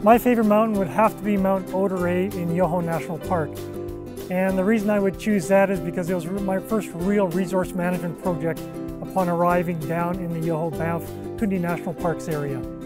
My favorite mountain would have to be Mount Odaray in Yoho National Park. And the reason I would choose that is because it was my first real resource management project upon arriving down in the Yoho Banff Kootenay National Parks area.